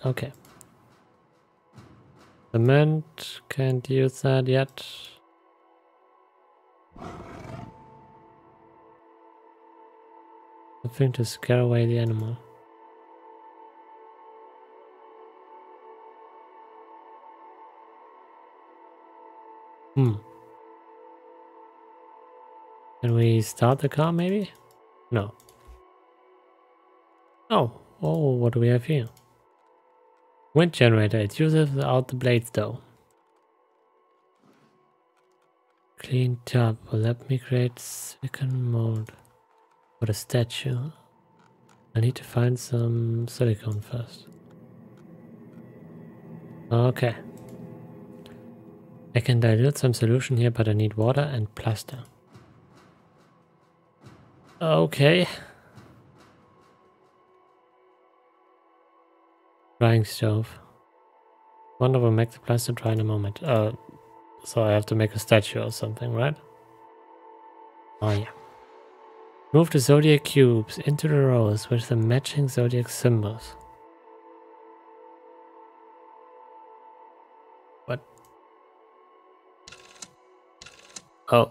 Okay. Cement, can't use that yet. Something to scare away the animal. Hmm. Can we start the car maybe? No. Oh, what do we have here? Wind generator. It uses out the blades though. Clean job. Well, let me create silicon mold for the statue. I need to find some silicone first. Okay. I can dilute some solution here, but I need water and plaster. Okay. Drying stove. Wonder will make the plaster dry in a moment. So I have to make a statue or something, right? Oh yeah. Move the zodiac cubes into the rows with the matching zodiac symbols. What? Oh.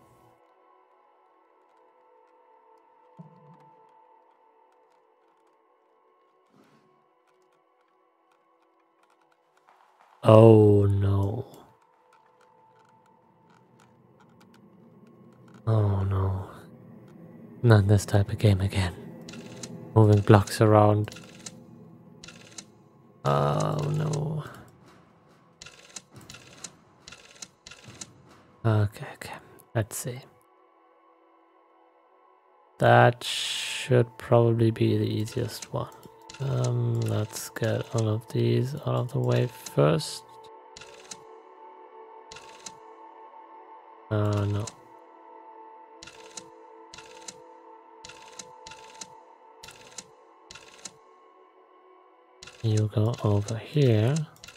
Oh no. Oh no. Not this type of game again. Moving blocks around. Oh no. Okay. Let's see. That should probably be the easiest one. Let's get all of these out of the way first. No. You go over here.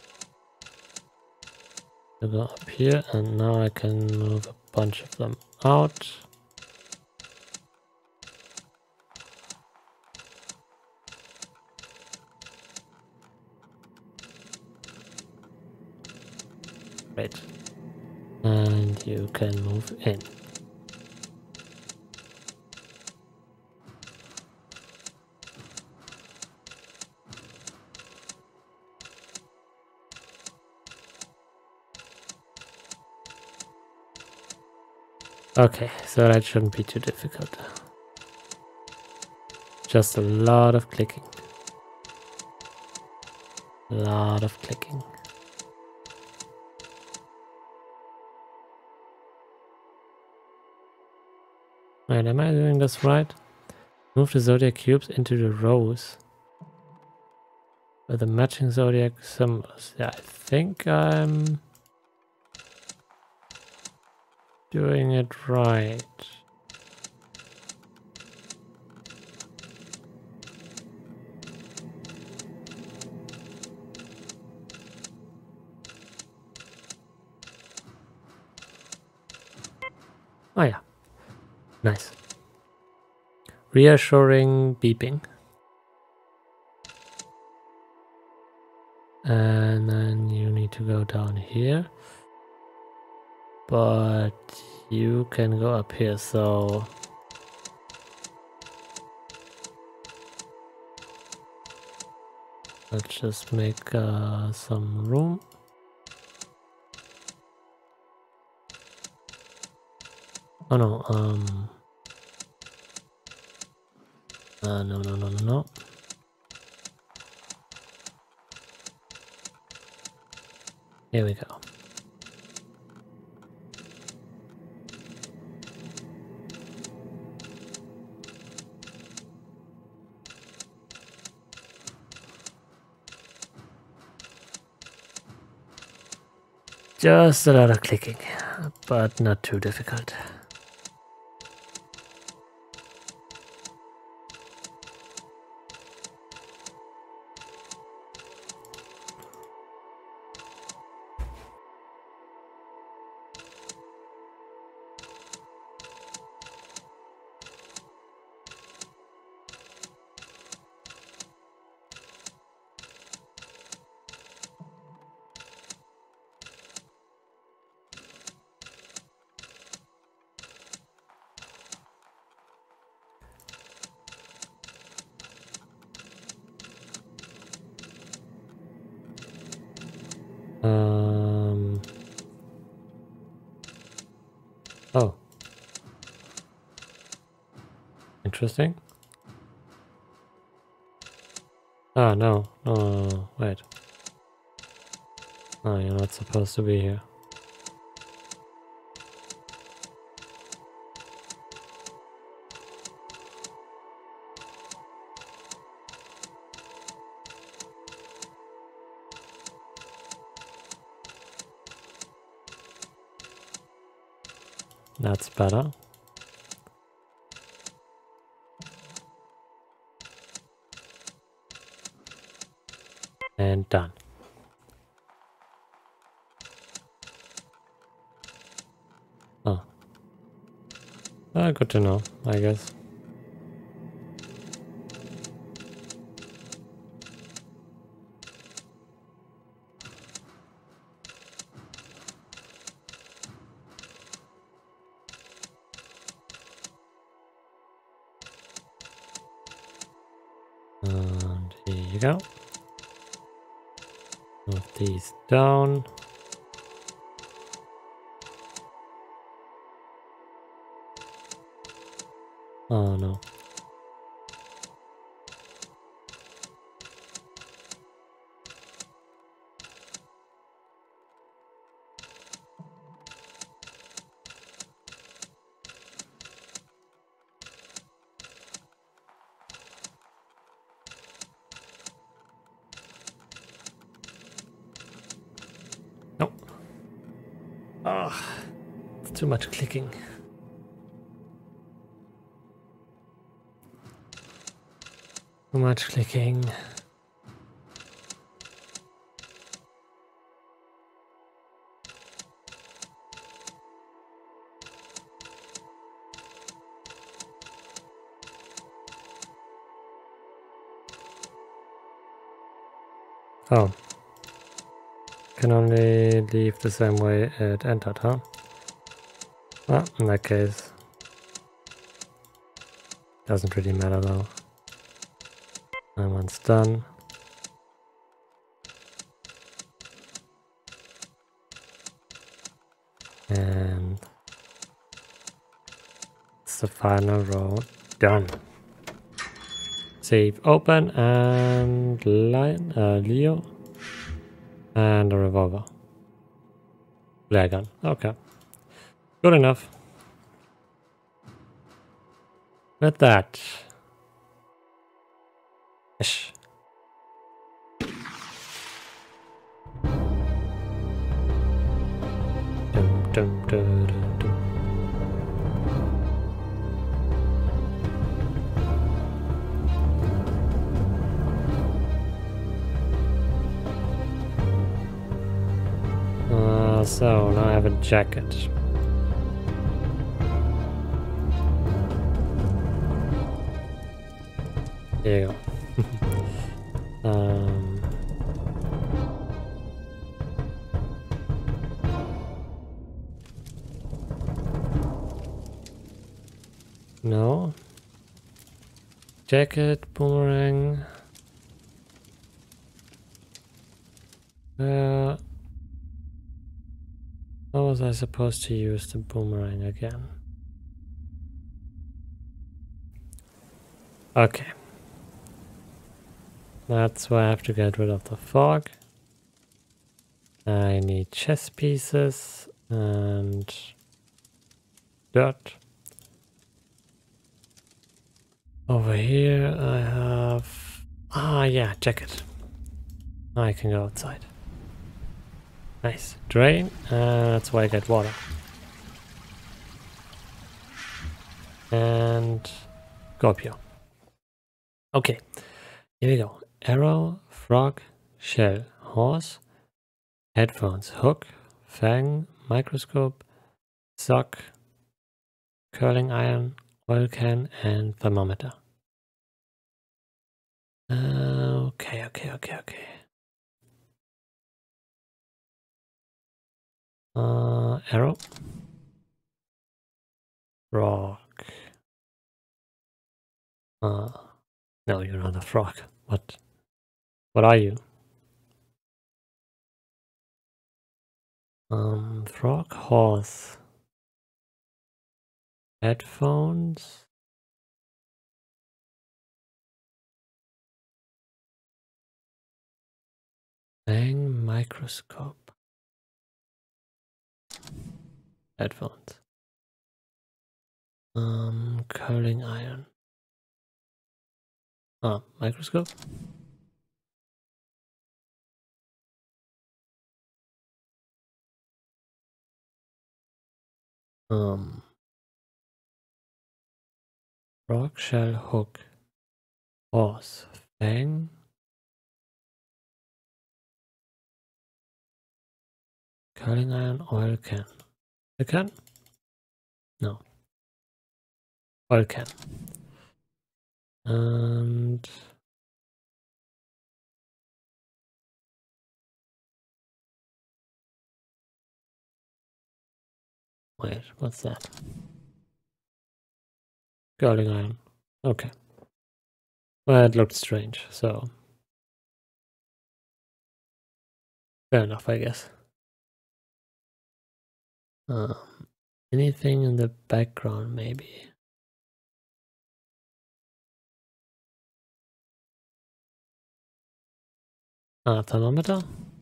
You go up here, and now I can move a bunch of them out. Great. And you can move in. Okay, so that shouldn't be too difficult. Just a lot of clicking. A lot of clicking. Wait, am I doing this right? Move the zodiac cubes into the rows with the matching zodiac symbols. Yeah, I think I'm doing it right. Oh yeah, nice. Reassuring beeping. And then you need to go down here. But you can go up here, so... let's just make some room. Oh no, no. Here we go. Just a lot of clicking, but not too difficult. Oh. Interesting. Ah, no. No, wait. Oh, you're not supposed to be here. That's better. And done. Oh. Good to know, I guess. And here you go. Move these down. Oh no. No. Ah, it's too much clicking. Too much clicking. Oh. Can only leave the same way it entered, huh? Well, in that case. Doesn't really matter though. And once done. And it's the final row done. Save open and line Leo and a revolver. Flare gun. Okay. Good enough. With that. Ish. Dum, dum, dum, dum, dum. So now I have a jacket. Here you go. No. Jacket, boomerang. How was I supposed to use the boomerang again? Okay. That's why I have to get rid of the fog. I need chess pieces and dirt. Over here I have... Ah, yeah, jacket. I can go outside. Nice. Drain, and that's why I get water. And Scorpio. Okay, here we go. Arrow, frog, shell, horse, headphones, hook, fang, microscope, sock, curling iron, oil can, and thermometer. Okay. Arrow, frog. No, you're not a frog. What are you? Frog, horse, headphones. Bang, microscope. Headphones. Curling iron. Ah, microscope. Frog shell hook. Horse. Fang. Curling iron, oil can. A can? No. Oil can. And wait, what's that? Curling iron. Okay. Well, it looked strange, so fair enough, I guess. Anything in the background, maybe? Thermometer?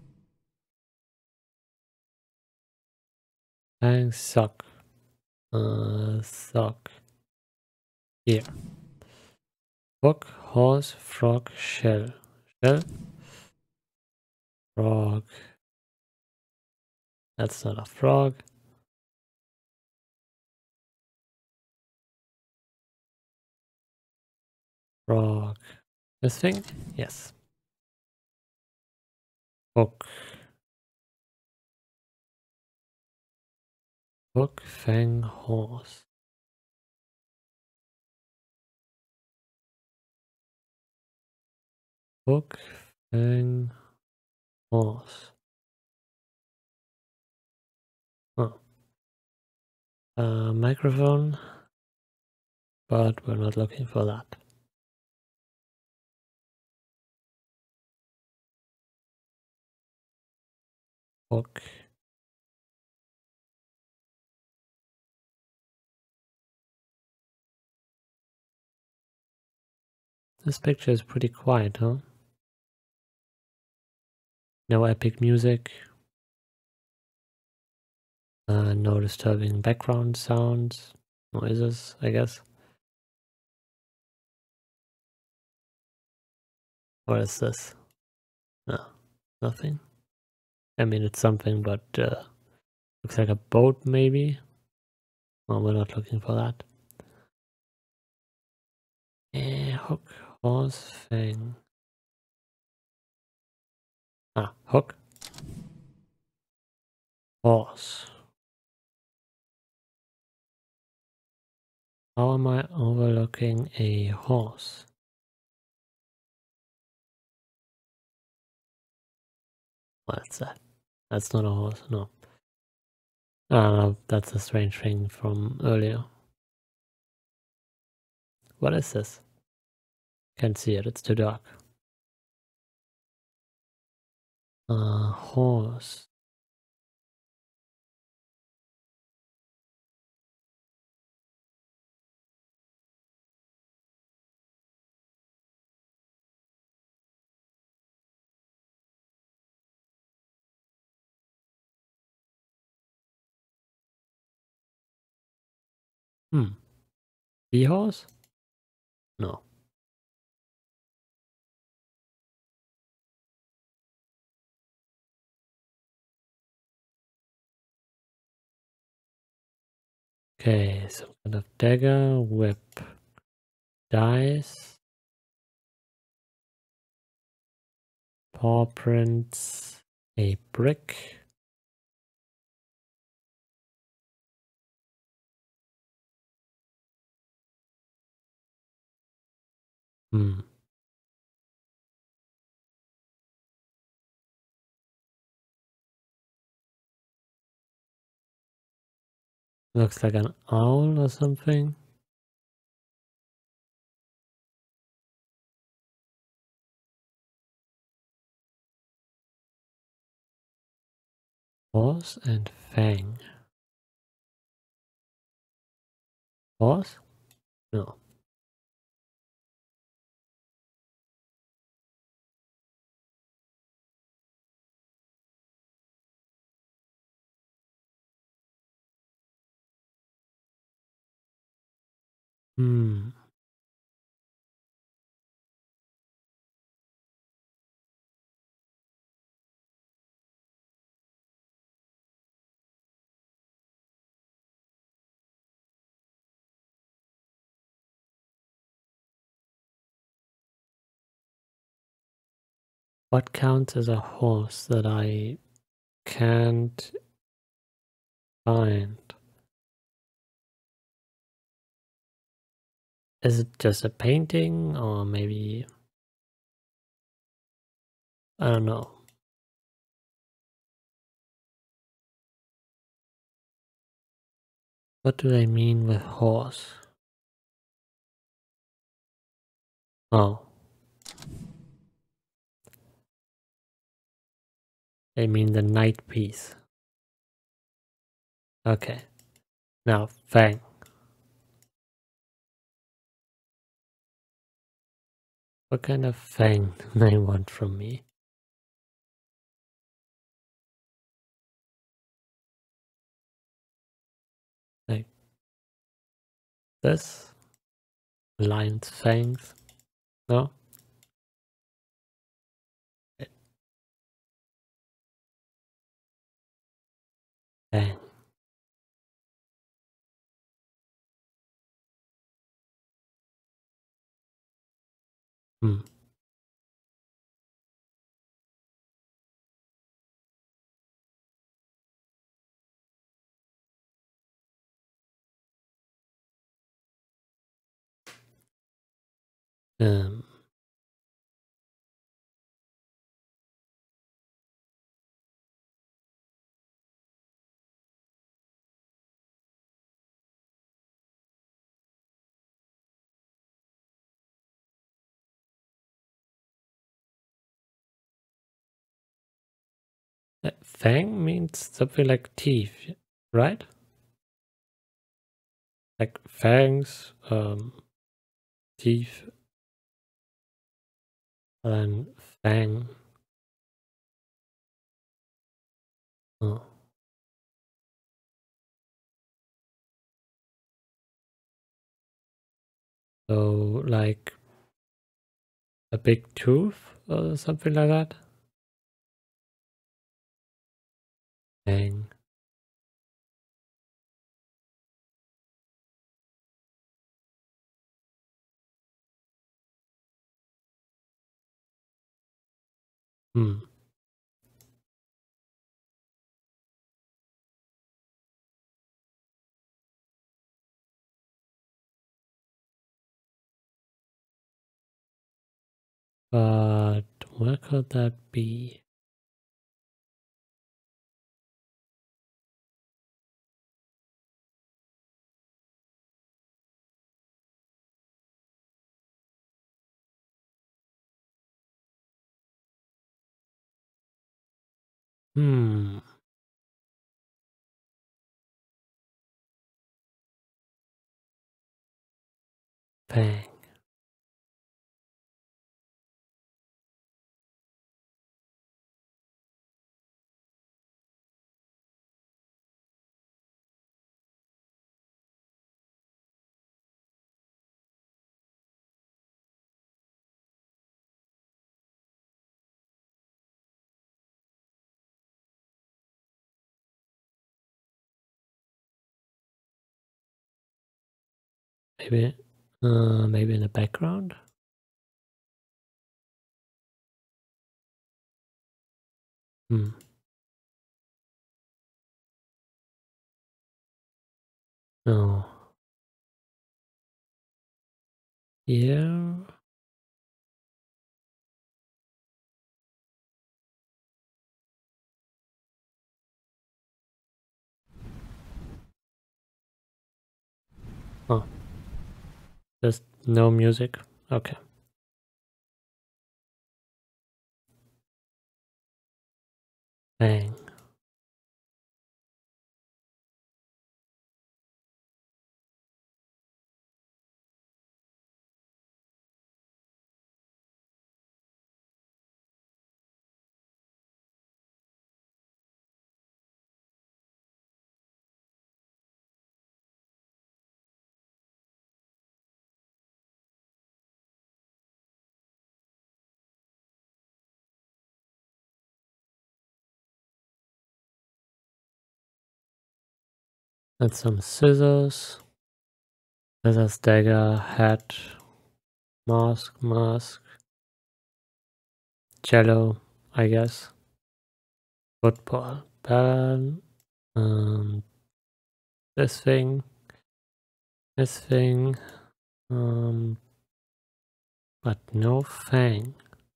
Hang sock. Sock. Here. Book, horse, frog, shell. Shell? Frog. That's not a frog. Frog. This thing? Yes. Hook. Hook, fang, horse. Hook, fang, horse. Oh. Microphone, but we're not looking for that. Hook. This picture is pretty quiet, huh? No epic music. No disturbing background sounds. Noises, I guess. What is this? No, nothing. I mean, it's something, but looks like a boat, maybe. Oh, we're not looking for that. Hook, horse, fang. Hook. Horse. How am I overlooking a horse? What's that? That's not a horse, no. That's a strange thing from earlier. What is this? Can't see it, it's too dark. Horse. Seahorse? No. Okay, some kind of dagger, whip, dice, paw prints, a brick. Looks like an owl or something. Horse and Fang. Horse? No. Hmm. What counts as a horse that I can't find? Is it just a painting or maybe, I don't know. What do they mean with horse? Oh, they mean the knight piece. Okay. Now, Fang. What kind of Fang do they want from me? Like this? Lion's fangs? No? Fang. Hmm. Um, Fang means something like teeth, right? Like fangs, teeth, and fang. Oh. So like a big tooth or something like that? Fang. Hmm. But where could that be? Hmm. Fang. Maybe, maybe in the background? Hmm. No. Yeah. Oh, just no music. Okay. Fang. That's some scissors. Scissors, dagger, hat, mask, cello, I guess. Football, ball, this thing, but no fang.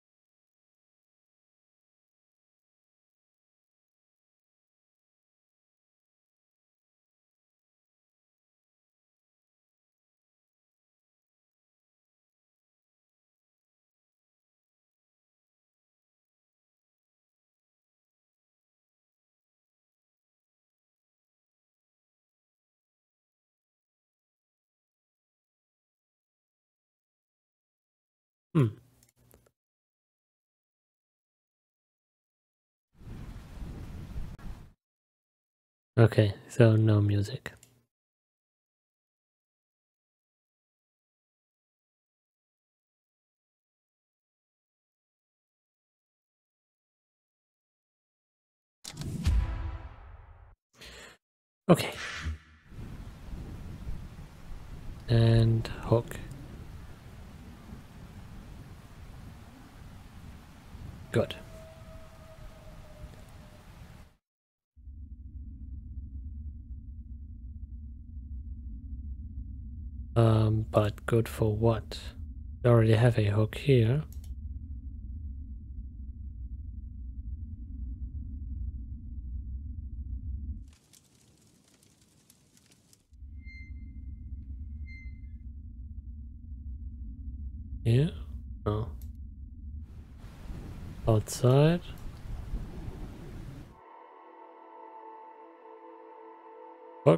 Okay, so no music. Okay. And hook. Good. But good for what? We already have a hook here. Here? No. Outside? Hook?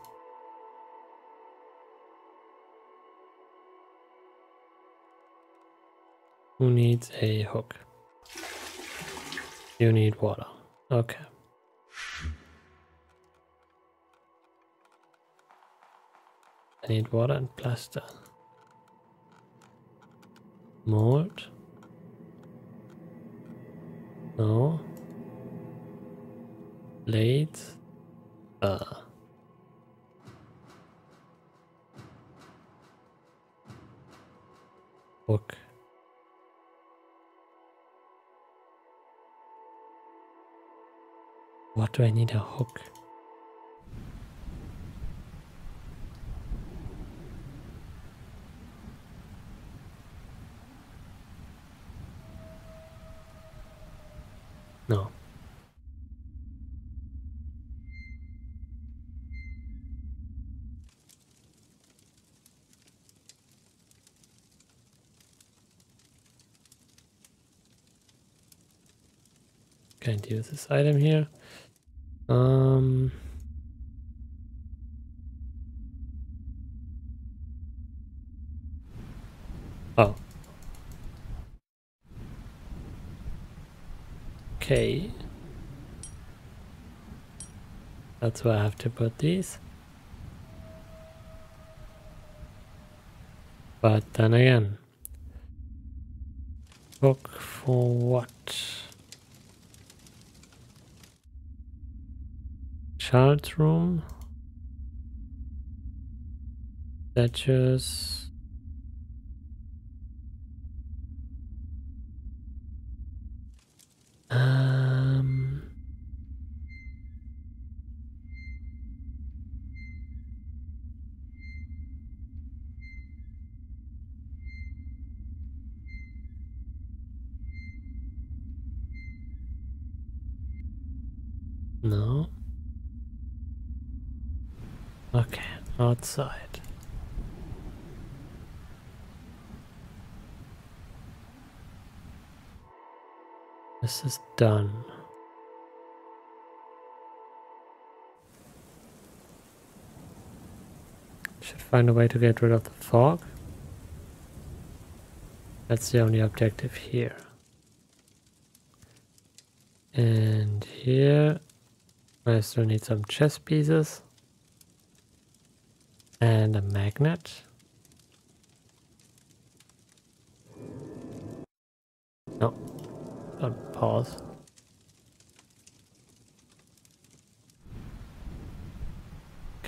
Who needs a hook? You need water. Okay. I need water and plaster. Mold? No. Blades? Hook. What do I need a hook? No. Can't use this item here. Oh. Okay. That's where I have to put these. But then again, hook for what? Child's room? Statues? No. Okay, outside. This is done. Should find a way to get rid of the fog. That's the only objective here. And here I still need some chess pieces. And a magnet. No. Don't pause.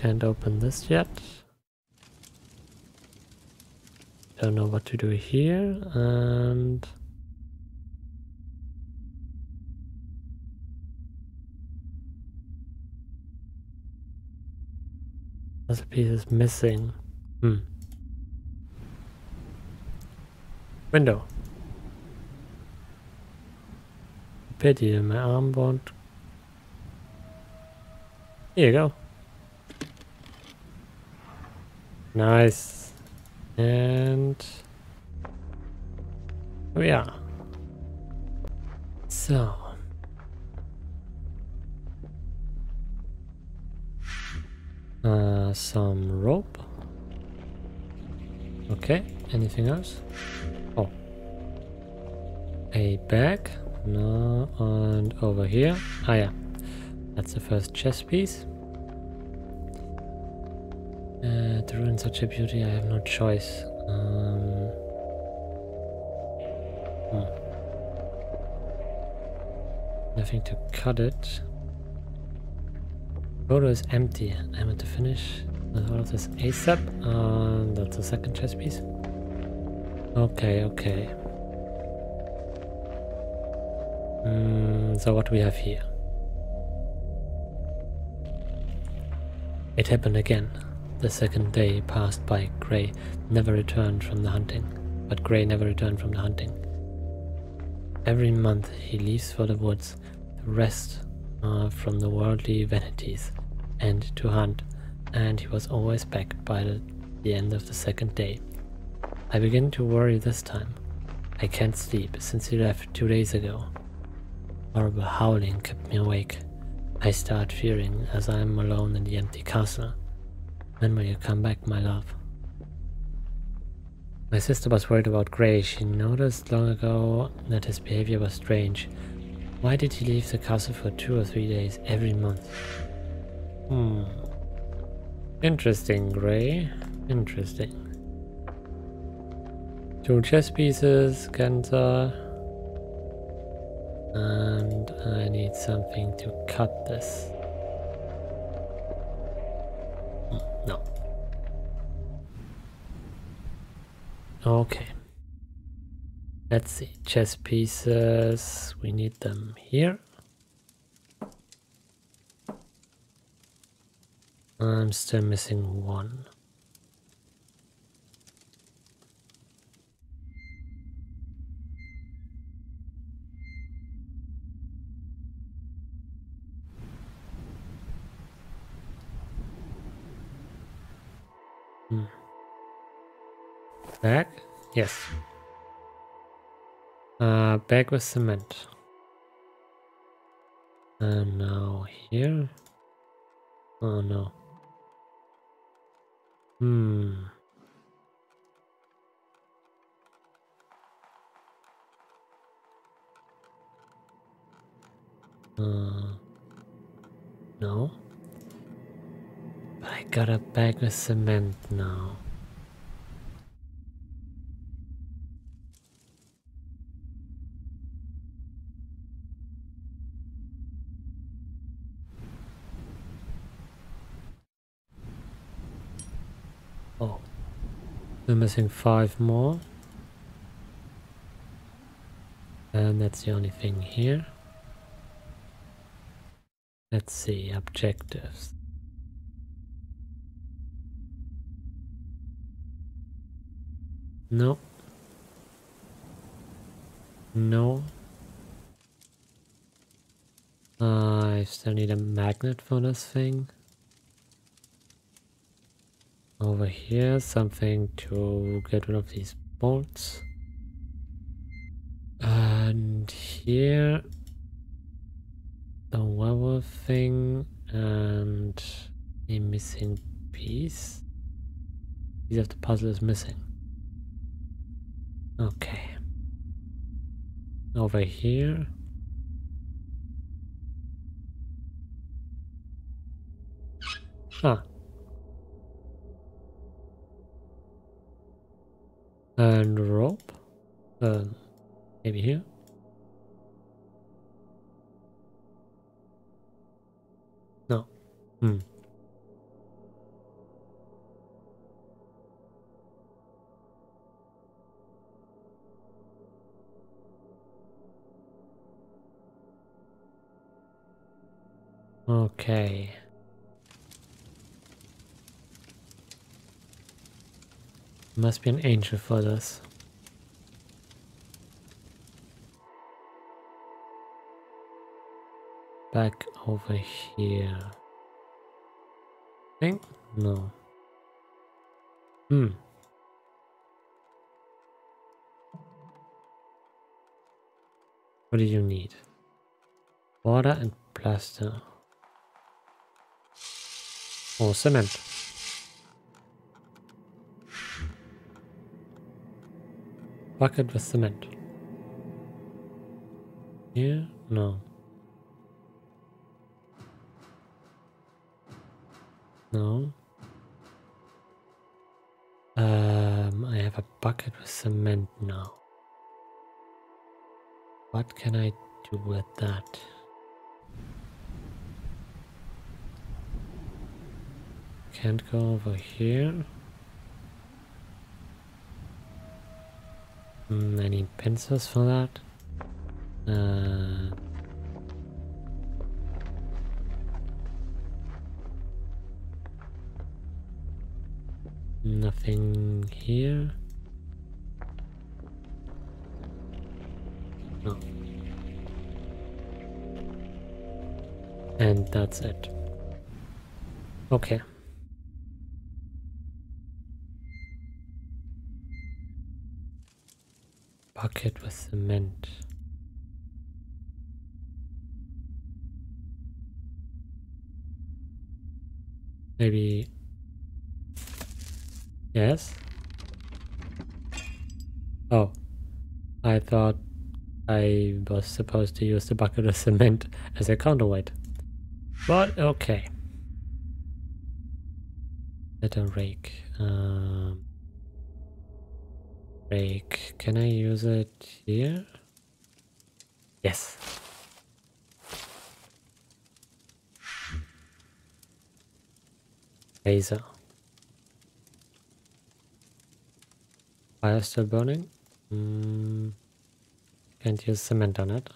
can't open this yet. Don't know what to do here, and puzzle piece is missing. Window. Pity, my arm won't. Here you go. Nice. And here we are. So. Some rope. Okay, anything else? Oh. A bag. No, and over here. Ah, yeah. That's the first chess piece. To ruin such a beauty, I have no choice. Nothing to cut it. Photo is empty. I want to finish with all of this ASAP. That's the second chess piece. Okay, okay. So what do we have here? It happened again. The second day passed by. Gray never returned from the hunting. But Gray never returned from the hunting. Every month he leaves for the woods to rest from the worldly vanities and to hunt, and he was always back by the end of the second day. I begin to worry this time. I can't sleep since he left 2 days ago. Horrible howling kept me awake. I start fearing as I am alone in the empty castle. When will you come back, my love? My sister was worried about Gray. She noticed long ago that his behavior was strange. Why did he leave the castle for 2 or 3 days every month? Interesting, Gray. Interesting. 2 chess pieces, Kenta. And I need something to cut this. No. Okay. Let's see. Chess pieces. We need them here. I'm still missing 1. Bag? Yes. Bag with cement. And now here. Oh no. No. But I got a bag with cement now. Oh. We're missing 5 more. And that's the only thing here. Let's see, objectives. No. No. I still need a magnet for this thing. Over here, something to get rid of these bolts. And here, the werewolf thing and a missing piece. Piece of the puzzle is missing. Okay. Over here. Ah. And rope. Maybe here. No. Okay. Must be an angel for this. Back over here. Think? No. What do you need? Water and plaster. Oh, cement. Bucket with cement. Here? No. No. I have a bucket with cement now. What can I do with that? Can't go over here. I need pincers for that. Nothing here. No. And that's it. Okay. Bucket with cement. Maybe... Yes? Oh. I thought I was supposed to use the bucket of cement as a counterweight. But okay. Let a rake. Rake. Can I use it here? Yes. Laser. Fire still burning? Can't use cement on it.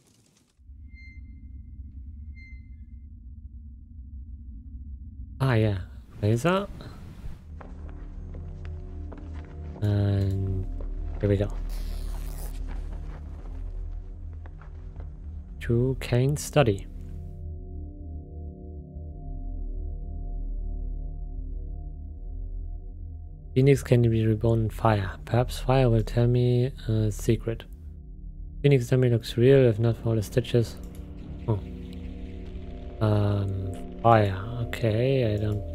Ah, yeah. Laser. And here we go. To Kane study. Phoenix can be reborn in fire. Perhaps fire will tell me a secret. Phoenix dummy looks real, if not for all the stitches. Oh. Fire. Okay, I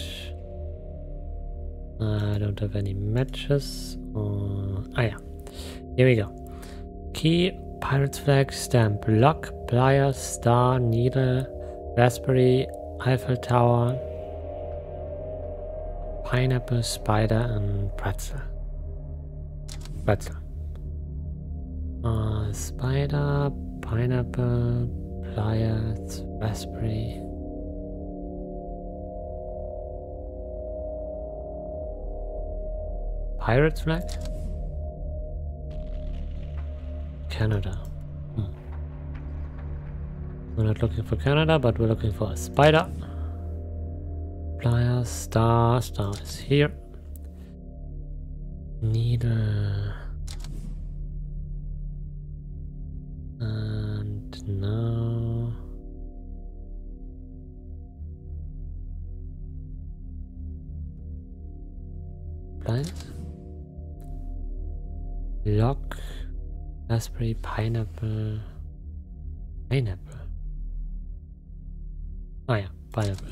don't have any matches. Ah yeah. Here we go. Key, pirate's flag, stamp, lock, pliers, star, needle, raspberry, Eiffel Tower, pineapple, spider, and pretzel. Pretzel. Spider, pineapple, pliers, raspberry. Pirate's flag? Canada. We're not looking for Canada, but we're looking for a spider. Pliers, star is here. Needle. And now... Pliers? Lock, raspberry, pineapple. Pineapple. Oh yeah, pineapple.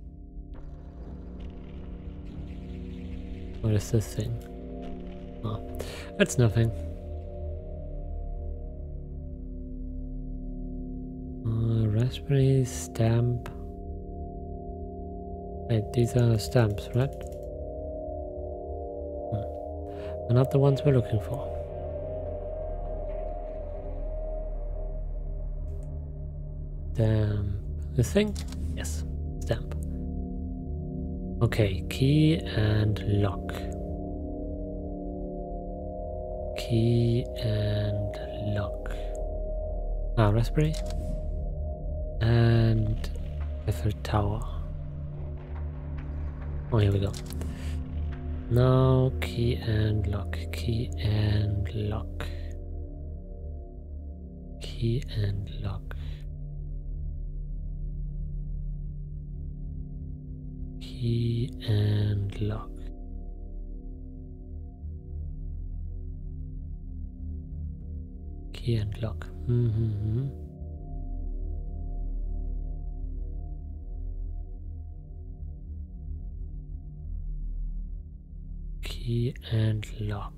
What is this thing? Oh, it's nothing. Raspberry, stamp. Wait, these are stamps, right? They're not the ones we're looking for. Stamp. This thing? Yes. Stamp. Okay, key and lock. Key and lock. Ah, raspberry. And Eiffel Tower. Oh, here we go. Now key and lock, key and lock, key and lock, key and lock. Key and lock. Key and lock.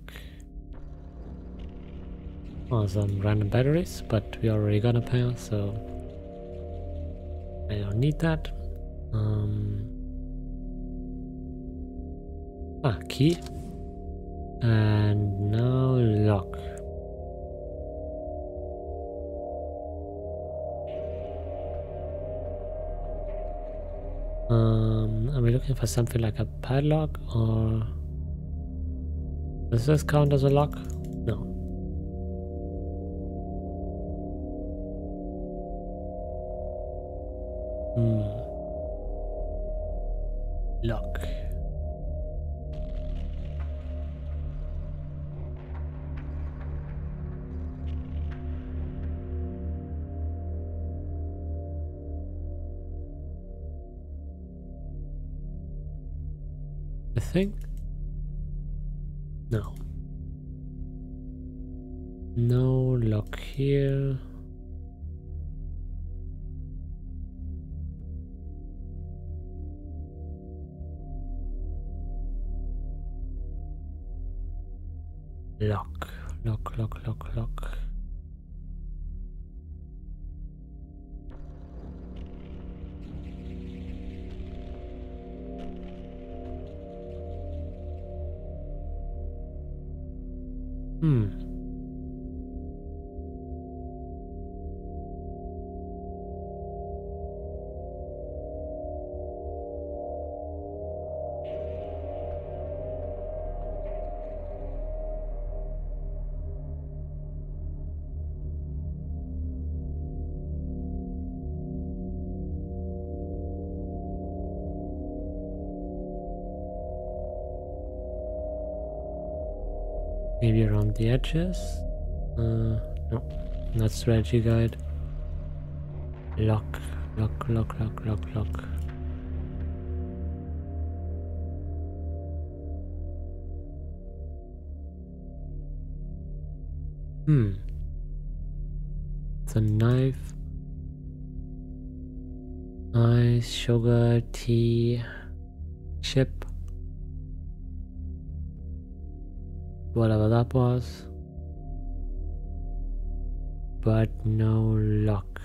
Oh, some random batteries, but we already got a pair, so I don't need that. Key. And now lock. Are we looking for something like a padlock, or does this count as a lock? No. Lock. I think. No. No lock here. Lock, lock, lock, lock, lock. Maybe around the edges? No, not strategy guide. Lock, lock, lock, lock, lock, lock. It's a knife. Ice, sugar, tea, chip. Whatever that was. But no lock.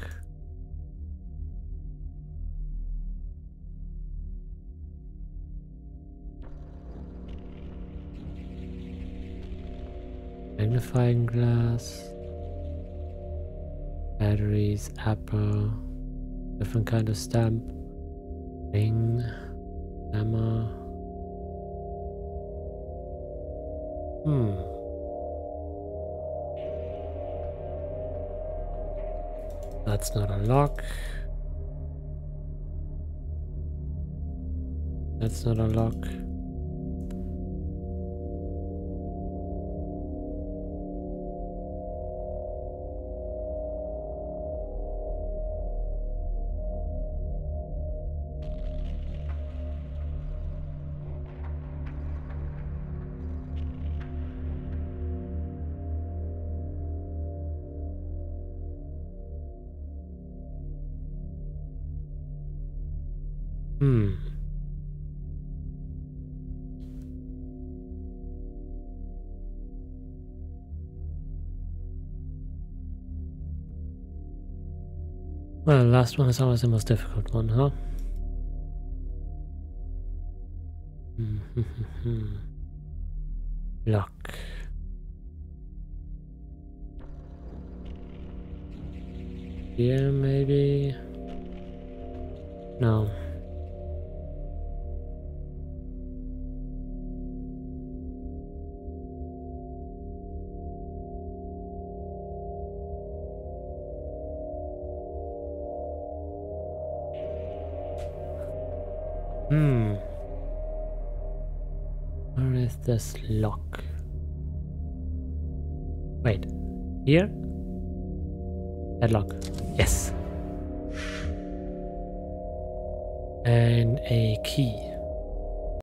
Magnifying glass. Batteries, apple. Different kind of stamp. Ring. Hammer. That's not a lock. That's not a lock. Well, the last one is always the most difficult one, huh? Lock. Here, maybe? No. Where is this lock? Wait, here? Padlock. Yes. And a key.